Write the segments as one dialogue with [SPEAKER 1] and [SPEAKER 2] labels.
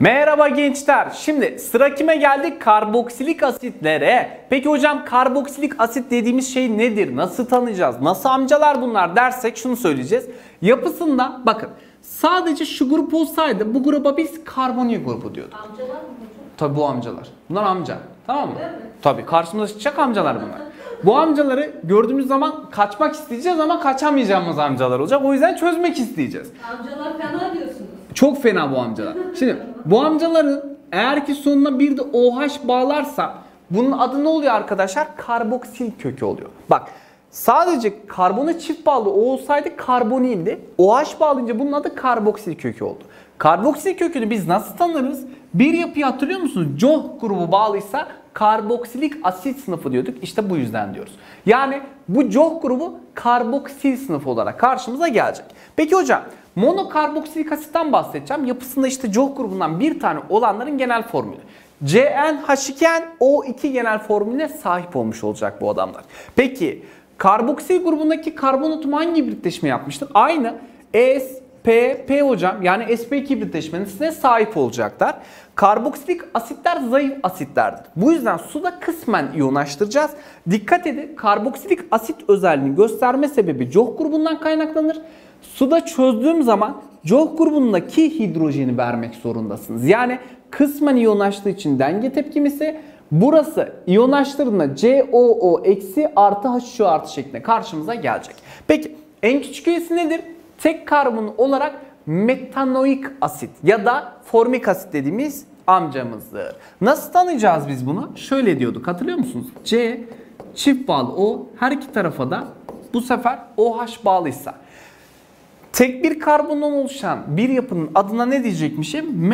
[SPEAKER 1] Merhaba gençler. Şimdi sıra kime geldik? Karboksilik asitlere. Peki hocam karboksilik asit dediğimiz şey nedir? Nasıl tanıyacağız? Nasıl amcalar bunlar dersek şunu söyleyeceğiz. Yapısında bakın sadece şu grup olsaydı bu gruba biz karbonil grubu diyorduk.
[SPEAKER 2] Amcalar mı hocam?
[SPEAKER 1] Tabi bu amcalar. Bunlar amca. Tamam mı?
[SPEAKER 2] Evet.
[SPEAKER 1] Tabi karşımıza çıkacak amcalar bunlar. Bu amcaları gördüğümüz zaman kaçmak isteyeceğiz ama kaçamayacağımız amcalar olacak. O yüzden çözmek isteyeceğiz.
[SPEAKER 2] Amcalar fena diyorsunuz.
[SPEAKER 1] Çok fena bu amcalar. Şimdi bu amcaların eğer ki sonuna bir de OH bağlarsa bunun adı ne oluyor arkadaşlar? Karboksil kökü oluyor. Bak sadece karbona çift bağlı O olsaydı karbonildi. OH bağlayınca bunun adı karboksil kökü oldu. Karboksil kökünü biz nasıl tanırız? Bir yapıyı hatırlıyor musunuz? COH grubu bağlıysa karboksilik asit sınıfı diyorduk. İşte bu yüzden diyoruz. Yani bu COH grubu karboksil sınıfı olarak karşımıza gelecek. Peki hocam monokarboksilik asitten bahsedeceğim. Yapısında işte COH grubundan bir tane olanların genel formülü. CnH2nO2 genel formülüne sahip olmuş olacak bu adamlar. Peki karboksil grubundaki karbon atomu hangi birleşme yapmıştır? Aynı sp hocam yani sp2 birleşmesine sahip olacaklar. Karboksilik asitler zayıf asitlerdir. Bu yüzden suda kısmen iyonlaştıracağız. Dikkat edin karboksilik asit özelliğini gösterme sebebi COH grubundan kaynaklanır. Suda çözdüğüm zaman COH grubundaki hidrojeni vermek zorundasınız. Yani kısmen iyonlaştığı için denge tepkimesi burası iyonlaştırdığında COO eksi artı H2O artı şeklinde karşımıza gelecek. Peki en küçük üyesi nedir? Tek karbon olarak metanoik asit ya da formik asit dediğimiz amcamızdır. Nasıl tanıyacağız biz bunu? Şöyle diyorduk hatırlıyor musunuz? C çift bağlı O her iki tarafa da bu sefer OH bağlıysa. Tek bir karbondan oluşan bir yapının adına ne diyecekmişim?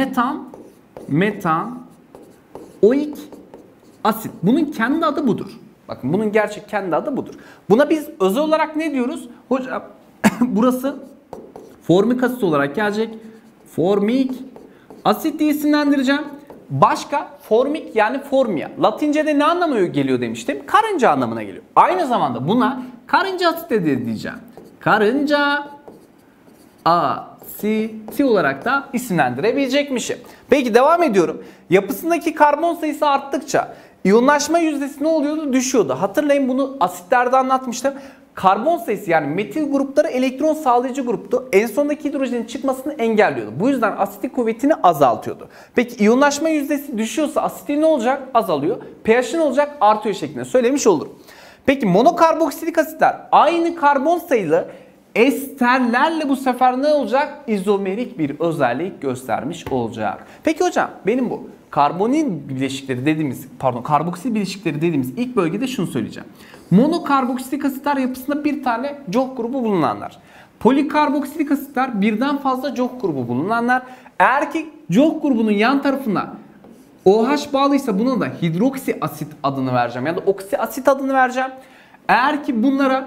[SPEAKER 1] Metanoik asit. Bunun kendi adı budur. Bakın bunun gerçek kendi adı budur. Buna biz özel olarak ne diyoruz? Hocam burası formik asit olarak gelecek. Formik asit diye isimlendireceğim. Başka formik yani formia. Latince'de ne anlamına geliyor demiştim? Karınca anlamına geliyor. Aynı zamanda buna karınca asit de diyeceğim. Karınca asiti olarak da isimlendirebilecekmişim. Peki devam ediyorum. Yapısındaki karbon sayısı arttıkça iyonlaşma yüzdesi ne oluyordu? Düşüyordu. Hatırlayın bunu asitlerde anlatmıştım. Karbon sayısı yani metil grupları elektron sağlayıcı gruptu. En sondaki hidrojenin çıkmasını engelliyordu. Bu yüzden asitik kuvvetini azaltıyordu. Peki iyonlaşma yüzdesi düşüyorsa asitliği ne olacak? Azalıyor. pH ne olacak? Artıyor şeklinde söylemiş olurum. Peki monokarboksilik asitler aynı karbon sayılı esterlerle bu sefer ne olacak? İzomerik bir özellik göstermiş olacak. Peki hocam benim bu karbonil bileşikleri dediğimiz karboksil bileşikleri dediğimiz ilk bölgede şunu söyleyeceğim. Monokarboksilik asitler yapısında bir tane COH grubu bulunanlar. Polikarboksilik asitler birden fazla COH grubu bulunanlar. Eğer ki COH grubunun yan tarafına OH bağlıysa buna da hidroksi asit adını vereceğim ya da oksi asit adını vereceğim. Eğer ki bunlara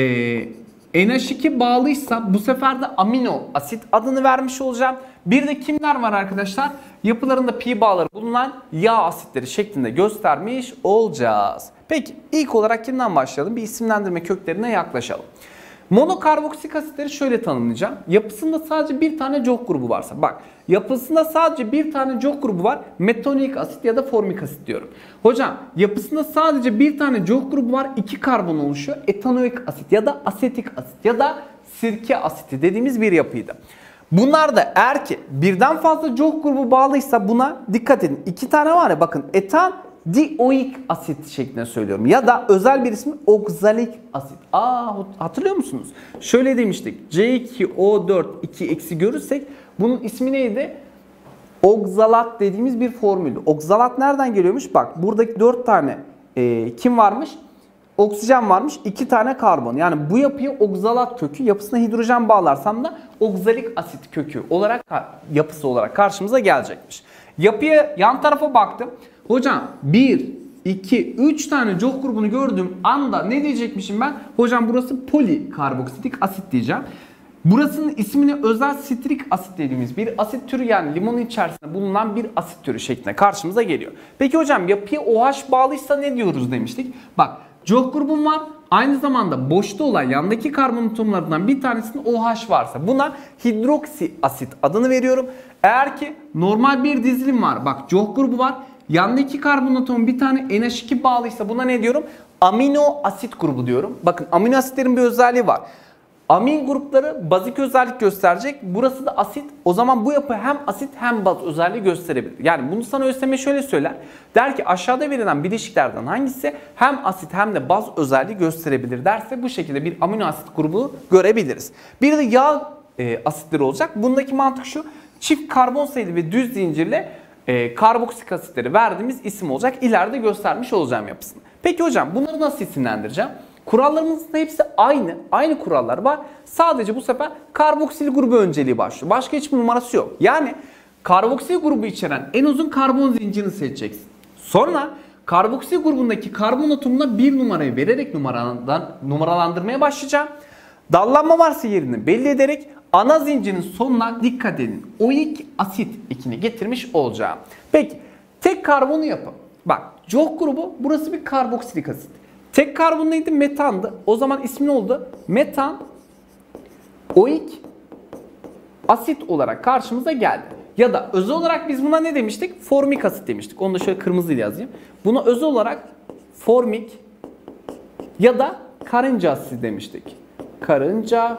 [SPEAKER 1] NH2 bağlıysa bu sefer de amino asit adını vermiş olacağım. Bir de kimler var arkadaşlar? Yapılarında pi bağları bulunan yağ asitleri şeklinde göstermiş olacağız. Peki ilk olarak kimden başlayalım? Bir isimlendirme köklerine yaklaşalım. Monokarboksik asitleri şöyle tanımlayacağım. Yapısında sadece bir tane COH grubu varsa. Bak yapısında sadece bir tane COH grubu var. Metanoik asit ya da formik asit diyorum. Hocam yapısında sadece bir tane COH grubu var. 2 karbon oluşuyor. Etanoik asit ya da asetik asit ya da sirke asiti dediğimiz bir yapıydı. Bunlar da eğer ki birden fazla COH grubu bağlıysa buna dikkat edin. 2 tane var ya bakın etan dioik asit şeklinde söylüyorum. Ya da özel bir ismi oksalik asit. Hatırlıyor musunuz? Şöyle demiştik. C2O4 2 eksi görürsek bunun ismi neydi? Oksalat dediğimiz bir formüldü. Oksalat nereden geliyormuş? Bak buradaki 4 tane kim varmış? Oksijen varmış. 2 tane karbon. Yani bu yapıya oksalat kökü yapısına hidrojen bağlarsam da oksalik asit kökü olarak yapısı olarak karşımıza gelecekmiş. Yapıya yan tarafa baktım. Hocam 1, 2, 3 tane COH grubunu gördüğüm anda ne diyecekmişim ben? Hocam burası polikarboksilik asit diyeceğim. Burasının ismini özel sitrik asit dediğimiz bir asit türü yani limonun içerisinde bulunan bir asit türü şeklinde karşımıza geliyor. Peki hocam yapıya OH bağlıysa ne diyoruz demiştik? Bak COH grubum var. aynı zamanda boşta olan yandaki karbon atomlarından bir tanesinin OH varsa buna hidroksi asit adını veriyorum. Eğer ki normal bir dizilim var, bak COH grubu var, yandaki karbon atomun bir tane NH2 bağlıysa buna ne diyorum? Amino asit grubu diyorum. Bakın amino asitlerin bir özelliği var. Amin grupları bazik özellik gösterecek. Burası da asit. O zaman bu yapı hem asit hem baz özelliği gösterebilir. Yani bunu sana ÖSYM şöyle söyler. Der ki aşağıda verilen bileşiklerden hangisi hem asit hem de baz özelliği gösterebilir derse bu şekilde bir amino asit grubu görebiliriz. Bir de yağ asitleri olacak. Bundaki mantık şu. Çift karbon sayılı ve düz zincirle karboksik asitleri verdiğimiz isim olacak. İleride göstermiş olacağım yapısını. Peki hocam bunları nasıl isimlendireceğim? Kurallarımızın hepsi aynı. Aynı kurallar var. Sadece bu sefer karboksil grubu önceliği başlıyor. Başka hiçbir numarası yok. Yani karboksil grubu içeren en uzun karbon zincirini seçeceksin. Sonra karboksil grubundaki karbon atomuna bir numarayı vererek numaralandırmaya başlayacağım. Dallanma varsa yerini belli ederek ana zincirin sonuna dikkat edin. Oik asit ekini getirmiş olacağım. Peki tek karbonu yapın. Bak COH grubu burası bir karboksilik asit. Tek karbon neydi? Metandı. O zaman ismi ne oldu? Metan oik asit olarak karşımıza geldi. Ya da özel olarak biz buna ne demiştik? Formik asit demiştik. Onu da şöyle kırmızıyla yazayım. Buna özel olarak formik ya da karınca asiti demiştik. Karınca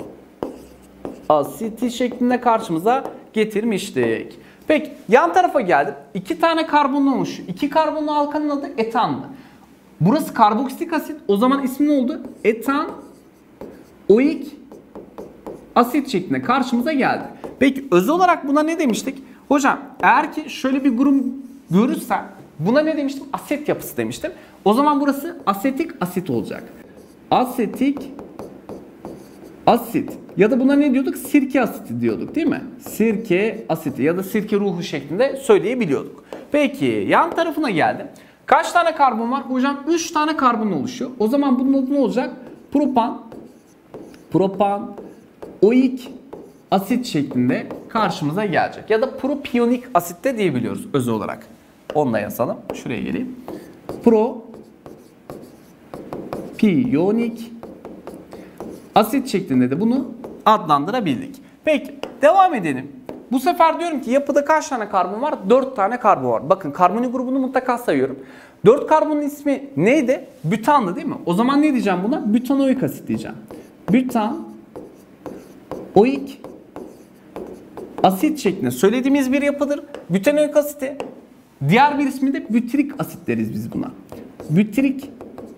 [SPEAKER 1] asiti şeklinde karşımıza getirmiştik. Peki yan tarafa geldim. 2 tane karbonlu oluşuyor. 2 karbonlu alkanın adı etandı. Burası karboksik asit. O zaman ismi ne oldu? Etan oik asit şeklinde karşımıza geldi. Peki özel olarak buna ne demiştik? Hocam eğer ki şöyle bir grup görürsen buna ne demiştim? Aset yapısı demiştim. O zaman burası asetik asit olacak. Asetik asit. Ya da buna ne diyorduk? Sirke asiti diyorduk değil mi? Sirke asiti ya da sirke ruhu şeklinde söyleyebiliyorduk. Peki yan tarafına geldim. Kaç tane karbon var? Hocam 3 tane karbon oluşuyor. O zaman bunun adı ne olacak? Propan oik asit şeklinde karşımıza gelecek. Ya da propiyonik asit de diyebiliyoruz özel olarak. Onu da yazalım. Şuraya geleyim. Propiyonik asit şeklinde de bunu adlandırabildik. Peki devam edelim. Bu sefer diyorum ki yapıda kaç tane karbon var? 4 tane karbon var. Bakın karbonil grubunu mutlaka sayıyorum. 4 karbonun ismi neydi? Bütandı değil mi? O zaman ne diyeceğim buna? Bütanoik asit diyeceğim. Bütanoik asit şeklinde söylediğimiz bir yapıdır. Bütanoik asiti. Diğer bir ismi de bütrik asit deriz biz buna. Bütrik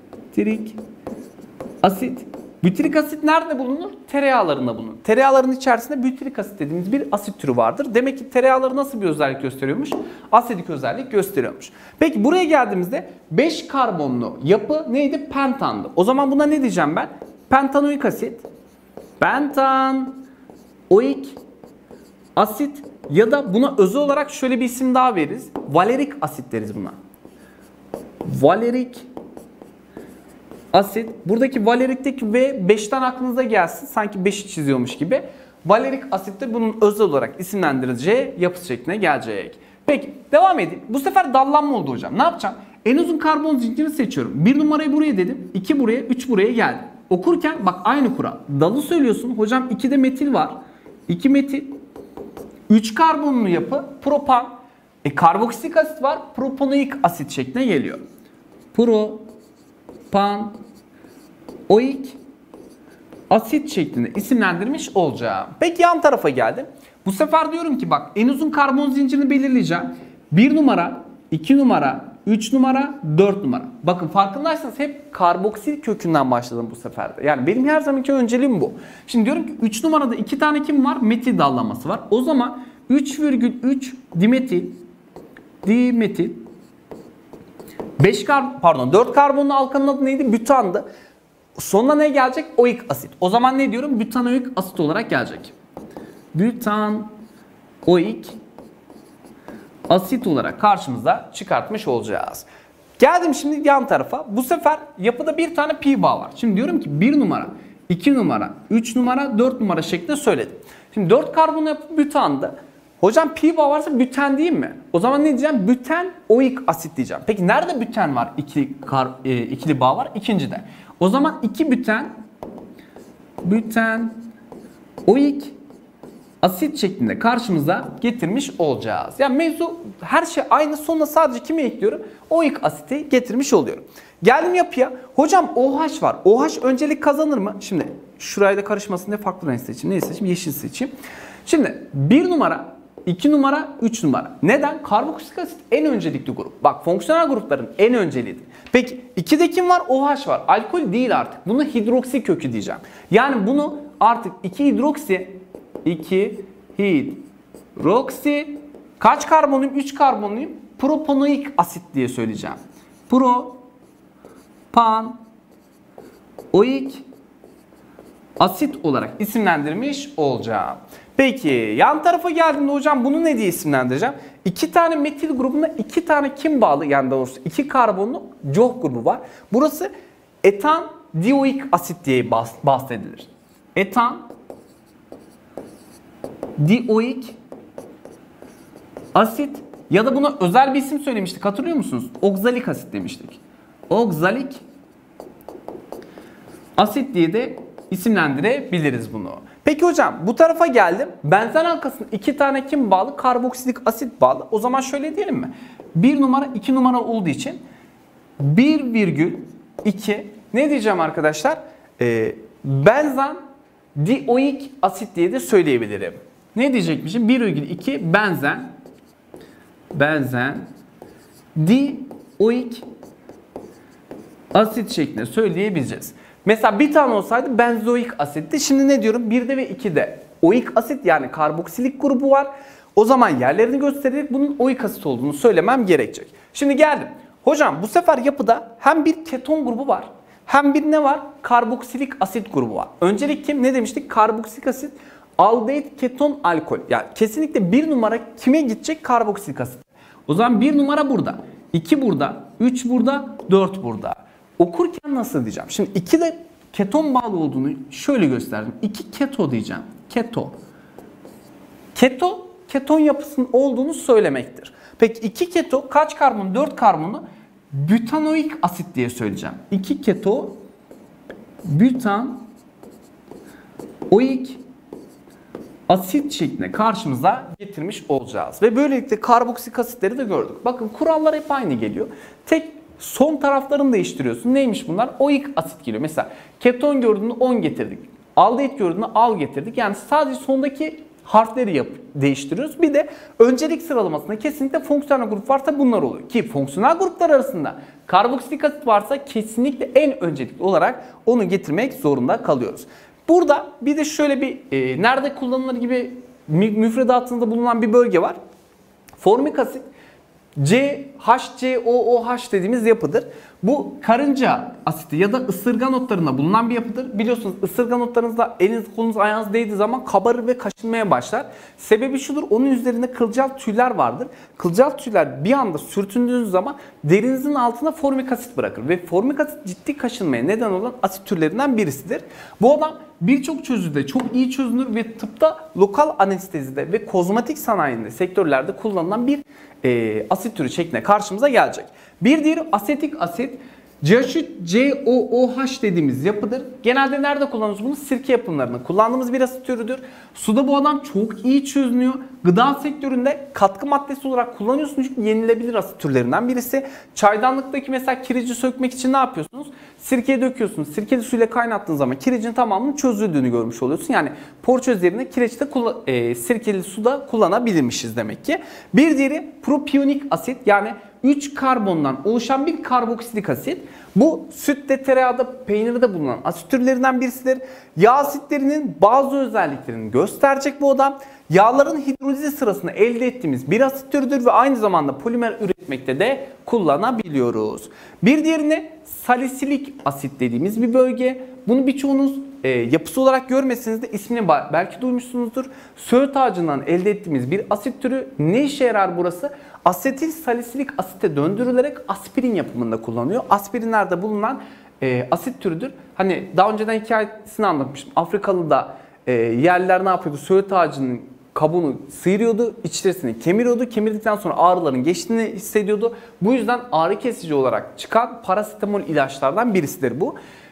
[SPEAKER 1] asit. Bütrik asit nerede bulunur? Tereyağlarında bulunur. Tereyağların içerisinde bütrik asit dediğimiz bir asit türü vardır. Demek ki tereyağları nasıl bir özellik gösteriyormuş? Asidik özellik gösteriyormuş. Peki buraya geldiğimizde 5 karbonlu yapı neydi? Pentandı. O zaman buna ne diyeceğim ben? Pentanoik asit. Pentanoik asit ya da buna özel olarak şöyle bir isim daha veririz. Valerik asit deriz buna. Valerik asit. Buradaki valerikteki V 5'ten aklınıza gelsin. Sanki 5'i çiziyormuş gibi. Valerik asit de bunun özel olarak isimlendirileceği yapı şekline gelecek. Peki devam edeyim. Bu sefer dallanma oldu hocam. Ne yapacağım? En uzun karbon zincirini seçiyorum. 1 numarayı buraya dedim. 2 buraya, 3 buraya geldi. Okurken bak aynı kural. Dalı söylüyorsun. Hocam 2'de metil var. 2 metil. 3 karbonlu yapı propan. Karboksik asit var. Propanoik asit şekline geliyor. Propan oik asit şeklinde isimlendirmiş olacağım. Peki yan tarafa geldim. Bu sefer diyorum ki bak en uzun karbon zincirini belirleyeceğim. 1 numara, 2 numara, 3 numara, 4 numara. Bakın farkındaysanız hep karboksil kökünden başladım bu sefer de. Yani benim her zamanki önceliğim bu. Şimdi diyorum ki 3 numarada 2 tane kim var? Metil dallanması var. O zaman 3,3 dimetil 4 karbonlu alkanın adı neydi? Bütandı. Sonuna ne gelecek? Oik asit. O zaman ne diyorum? Bütanoik asit olarak gelecek. Bütanoik asit olarak karşımıza çıkartmış olacağız. Geldim şimdi yan tarafa. Bu sefer yapıda bir tane pi bağ var. Şimdi diyorum ki 1 numara, 2 numara, 3 numara, 4 numara şeklinde söyledim. Şimdi 4 karbonlu yapı bütandı. Hocam pi bağ varsa büten değil mi? O zaman ne diyeceğim? Büten oik asit diyeceğim. Peki nerede büten var? İkili bağ var. İkincide. O zaman 2 büten oik asit şeklinde karşımıza getirmiş olacağız. Yani mevzu her şey aynı, sonuna sadece kimi ekliyorum? Oik asiti getirmiş oluyorum. Geldim yapıya. Hocam OH var. OH öncelik kazanır mı? Şimdi şurayla karışmasın diye farklı renk seçeyim. Neyi seçeyim? Yeşil seçeyim. Şimdi 1 numara, 2 numara, 3 numara. Neden? Karboksik asit en öncelikli grup. Bak, fonksiyonel grupların en önceliğidir. Peki 2'de kim var? OH var. Alkol değil artık. Bunu hidroksi kökü diyeceğim. Yani bunu artık 2 hidroksi kaç karbonluyum? 3 karbonluyum. Propanoik asit diye söyleyeceğim. Propanoik asit olarak isimlendirmiş olacağım. Peki yan tarafa geldiğimde hocam bunu ne diye isimlendireceğim? 2 tane metil grubunda 2 tane kim bağlı? Yani doğrusu 2 karbonlu COH grubu var. Burası etan dioik asit diye bahsedilir. Etan dioik asit ya da buna özel bir isim söylemiştik, hatırlıyor musunuz? Oksalik asit demiştik. Oksalik asit diye de isimlendirebiliriz bunu. Peki hocam bu tarafa geldim. Benzen halkasına 2 tane kim bağlı? Karboksilik asit bağlı. O zaman şöyle diyelim mi? 1 numara 2 numara olduğu için 1,2 ne diyeceğim arkadaşlar? Benzen dioik asit diye de söyleyebilirim. Ne diyecekmişim? 1,2 benzen dioik asit şeklinde söyleyebileceğiz. Mesela bir tane olsaydı benzoik asitti. Şimdi ne diyorum? 1'de ve 2'de oik asit yani karboksilik grubu var. O zaman yerlerini göstererek bunun oik asit olduğunu söylemem gerekecek. Şimdi geldim. Hocam bu sefer yapıda hem bir keton grubu var hem bir ne var? Karboksilik asit grubu var. Öncelik kim? Ne demiştik? Karboksilik asit, aldehit, keton, alkol. Yani kesinlikle 1 numara kime gidecek? Karboksilik asit. O zaman 1 numara burada, 2 burada, 3 burada, 4 burada. Okurken nasıl diyeceğim? Şimdi 2'de keton bağlı olduğunu şöyle gösterdim. 2 keto diyeceğim. Keto, keton yapısının olduğunu söylemektir. Peki 2 keto kaç karbon? 4 karbonu butanoik asit diye söyleyeceğim. 2 keto butanoik asit şeklinde karşımıza getirmiş olacağız. Ve böylelikle karboksik asitleri de gördük. Bakın kurallar hep aynı geliyor. Tek son taraflarını değiştiriyorsun. Neymiş bunlar? Oik asit geliyor. Mesela keton gördüğünde 10 getirdik. Aldehit gördüğünde al getirdik. Yani sadece sondaki harfleri değiştiriyoruz. Bir de öncelik sıralamasında kesinlikle fonksiyonel grup varsa bunlar oluyor. Ki fonksiyonel gruplar arasında karboksilik asit varsa kesinlikle en öncelikli olarak onu getirmek zorunda kalıyoruz. Burada bir de şöyle bir nerede kullanılır gibi müfredatında bulunan bir bölge var. Formik asit CHCOOH dediğimiz yapıdır. Bu karınca asiti ya da ısırgan otlarında bulunan bir yapıdır. Biliyorsunuz ısırgan otlarınızda eliniz kolunuz ayağınız değdiği zaman kabarır ve kaşınmaya başlar. Sebebi şudur, onun üzerinde kılcal tüyler vardır. Kılcal tüyler bir anda sürtündüğünüz zaman derinizin altına formik asit bırakır. Ve formik asit ciddi kaşınmaya neden olan asit türlerinden birisidir. Bu adam birçok çözüde çok iyi çözünür ve tıpta lokal anestezide ve kozmetik sanayinde sektörlerde kullanılan bir asit türü şeklinde karşımıza gelecek. Bir diğeri asetik asit. CH3COOH dediğimiz yapıdır. Genelde nerede kullanıyoruz bunu? Sirke yapımlarında kullandığımız bir asit türüdür. Suda bu adam çok iyi çözünüyor. Gıda sektöründe katkı maddesi olarak kullanıyorsunuz çünkü yenilebilir asit türlerinden birisi. Çaydanlıktaki mesela kireci sökmek için ne yapıyorsunuz? Sirkeye döküyorsunuz. Sirkeli suyla kaynattığınız zaman kirecin tamamının çözüldüğünü görmüş oluyorsun. Yani porçöz yerine kireçte sirkeli suda kullanabilirmişiz demek ki. Bir diğeri propiyonik asit yani 3 karbondan oluşan bir karboksilik asit. Bu sütte, tereyağda, peynirde bulunan asit türlerinden birisidir. Yağ asitlerinin bazı özelliklerini gösterecek bu adam. Yağların hidrolizi sırasında elde ettiğimiz bir asit türüdür ve aynı zamanda polimer üretmekte de kullanabiliyoruz. Bir diğerine salisilik asit dediğimiz bir bölge. Bunu birçoğunuz yapısı olarak görmeseniz de ismini belki duymuşsunuzdur. Söğüt ağacından elde ettiğimiz bir asit türü. Ne işe yarar burası? Asetil salisilik asite döndürülerek aspirin yapımında kullanılıyor. Aspirinlerde bulunan asit türüdür. Hani daha önceden hikayesini anlatmıştım. Afrikalı da yerliler ne yapıyordu? Söğüt ağacının kabuğunu sıyırıyordu, içerisini kemiriyordu. Kemirdikten sonra ağrıların geçtiğini hissediyordu. Bu yüzden ağrı kesici olarak çıkan parasetamol ilaçlardan birisidir bu.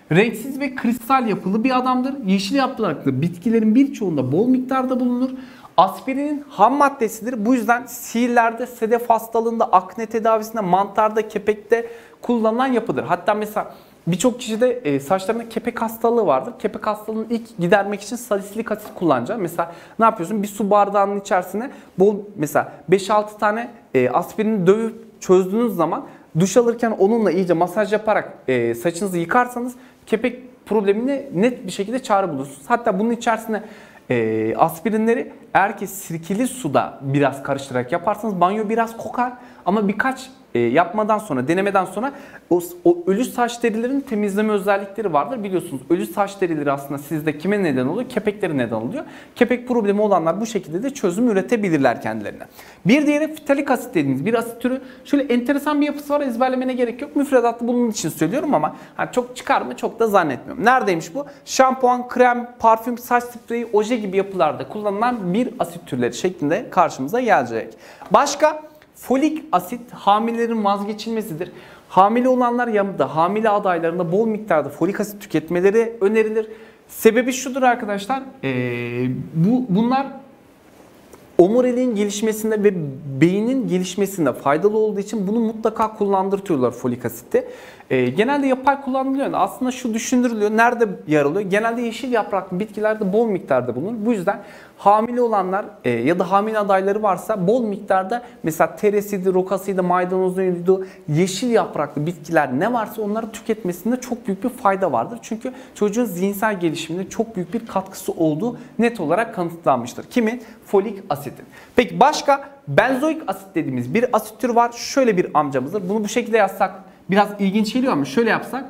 [SPEAKER 1] renksiz ve kristal yapılı bir adamdır. Yeşil yapraklı bitkilerin birçoğunda bol miktarda bulunur. Aspirinin ham maddesidir. Bu yüzden sihirlerde, sedef hastalığında, akne tedavisinde, mantarda, kepekte kullanılan yapıdır. Hatta mesela birçok kişide saçlarında kepek hastalığı vardır. Kepek hastalığını ilk gidermek için salisilik asit kullanacağım. Mesela ne yapıyorsun? Bir su bardağının içerisine bol mesela 5-6 tane aspirini dövüp çözdüğünüz zaman duş alırken onunla iyice masaj yaparak saçınızı yıkarsanız kepek problemine net bir şekilde çare bulursunuz. Hatta bunun içerisine aspirinleri eğer ki sirkeli suda biraz karıştırarak yaparsanız banyo biraz kokar ama birkaç yapmadan sonra, denemeden sonra o ölü saç derilerinin temizleme özellikleri vardır. Biliyorsunuz ölü saç derileri aslında sizde kime neden oluyor? Kepekleri neden oluyor. Kepek problemi olanlar bu şekilde de çözüm üretebilirler kendilerine. Bir diğeri fitalik asit dediğimiz bir asit türü. Şöyle enteresan bir yapısı var, ezberlemene gerek yok. Müfredatta bunun için söylüyorum ama hani çok çıkar mı çok da zannetmiyorum. Neredeymiş bu? Şampuan, krem, parfüm, saç spreyi, oje gibi yapılarda kullanılan bir asit türleri şeklinde karşımıza gelecek. Başka? Folik asit hamilelerin vazgeçilmesidir. Hamile olanlar ya da hamile adaylarında bol miktarda folik asit tüketmeleri önerilir. Sebebi şudur arkadaşlar. Bunlar omuriliğin gelişmesinde ve beynin gelişmesinde faydalı olduğu için bunu mutlaka kullandırtıyorlar folik asitte. Genelde yapay kullanılıyor. Aslında şu düşündürülüyor. Nerede yer alıyor? Genelde yeşil yapraklı bitkilerde bol miktarda bulunur. Bu yüzden hamile olanlar ya da hamile adayları varsa bol miktarda mesela teresiydi, rokasıydı, maydanozuydu, yeşil yapraklı bitkiler ne varsa onları tüketmesinde çok büyük bir fayda vardır. Çünkü çocuğun zihinsel gelişimine çok büyük bir katkısı olduğu net olarak kanıtlanmıştır. Kimin? Folik asitin. Peki başka benzoik asit dediğimiz bir asit türü var. Şöyle bir amcamızdır. Bunu bu şekilde yazsak biraz ilginç geliyor ama şöyle yapsak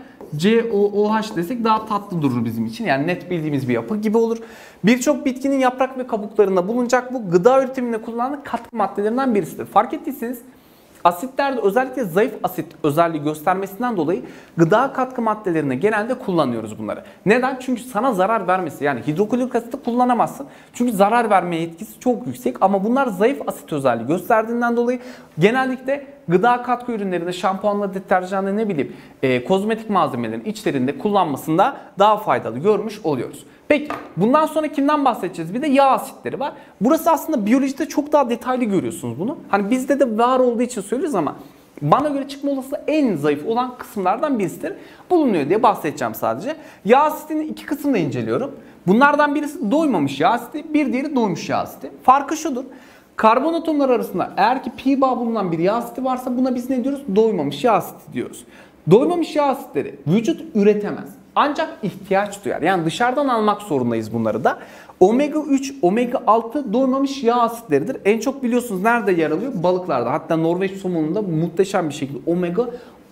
[SPEAKER 1] COOH desek daha tatlı durur bizim için. Yani net bildiğimiz bir yapı gibi olur. Birçok bitkinin yaprak ve kabuklarında bulunacak bu gıda üretiminde kullanılan katkı maddelerinden birisidir. Fark ettiyseniz asitlerde özellikle zayıf asit özelliği göstermesinden dolayı gıda katkı maddelerine genelde kullanıyoruz bunları. Neden? Çünkü sana zarar vermesi, yani hidroklorik asiti kullanamazsın. Çünkü zarar verme yetkisi çok yüksek ama bunlar zayıf asit özelliği gösterdiğinden dolayı genellikle gıda katkı ürünlerinde, şampuanla, deterjanda ne bileyim kozmetik malzemelerin içlerinde kullanmasında daha faydalı görmüş oluyoruz. Peki bundan sonra kimden bahsedeceğiz? Bir de yağ asitleri var. Burası aslında biyolojide çok daha detaylı görüyorsunuz bunu. Hani bizde de var olduğu için söylüyoruz ama bana göre çıkma olasılığı en zayıf olan kısımlardan birisidir. Bulunuyor diye bahsedeceğim sadece. Yağ asitini iki kısımda inceliyorum. Bunlardan birisi doymamış yağ asiti, bir diğeri doymuş yağ asiti. Farkı şudur. Karbon atomları arasında eğer ki pi bağı bulunan bir yağ asiti varsa buna biz ne diyoruz? Doymamış yağ asiti diyoruz. Doymamış yağ asitleri vücut üretemez. Ancak ihtiyaç duyar. Yani dışarıdan almak zorundayız bunları da. Omega 3, omega 6 doymamış yağ asitleridir. En çok biliyorsunuz nerede yer alıyor? Balıklarda. Hatta Norveç somonunda muhteşem bir şekilde omega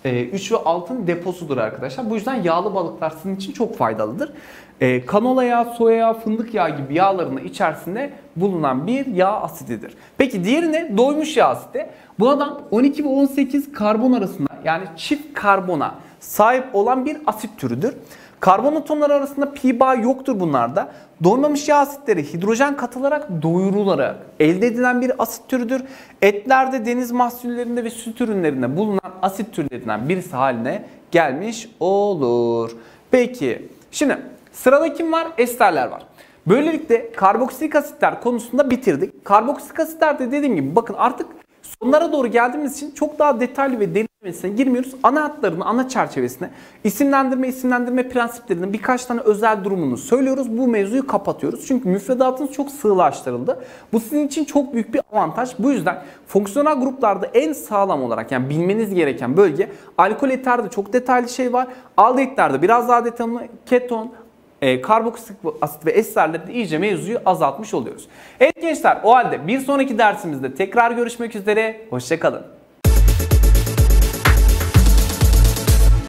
[SPEAKER 1] 3 ve 6'nın deposudur arkadaşlar. Bu yüzden yağlı balıklar sizin için çok faydalıdır. Kanola yağı, soya yağı, fındık yağı gibi yağların içerisinde bulunan bir yağ asididir. Peki diğeri ne? Doymuş yağ asidi. Bu adam 12 ve 18 karbon arasında, yani çift karbona sahip olan bir asit türüdür. Karbon atomları arasında pi bağı yoktur bunlarda. Doymamış yağ asitleri hidrojen katılarak doyurularak elde edilen bir asit türüdür. Etlerde, deniz mahsullerinde ve süt ürünlerinde bulunan asit türlerinden birisi haline gelmiş olur. Peki şimdi sırada kim var? Esterler var. Böylelikle karboksilik asitler konusunda bitirdik. Karboksilik asitler de dediğim gibi bakın artık sonlara doğru geldiğimiz için çok daha detaylı ve derinlemesine girmiyoruz. Ana hatlarını, ana çerçevesine, isimlendirme prensiplerinin birkaç tane özel durumunu söylüyoruz. Bu mevzuyu kapatıyoruz. Çünkü müfredatınız çok sığlaştırıldı. Bu sizin için çok büyük bir avantaj. Bu yüzden fonksiyonel gruplarda en sağlam olarak, yani bilmeniz gereken bölge, alkol eterde çok detaylı şey var. Aldehitlerde biraz daha detaylı, keton, karboksilik asit ve esterlerde iyice mevzuyu azaltmış oluyoruz. Evet gençler, o halde bir sonraki dersimizde tekrar görüşmek üzere. Hoşça kalın.